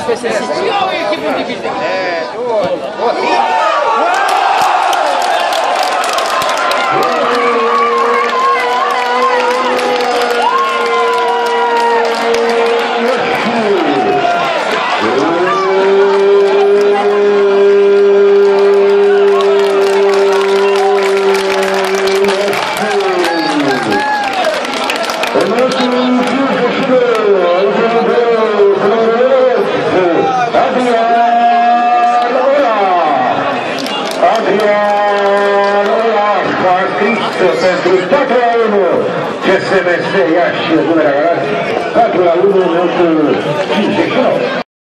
foi sensível. Pentru 4-1 CSMS Iași Dunărea Galați, 4-1 minutul 59.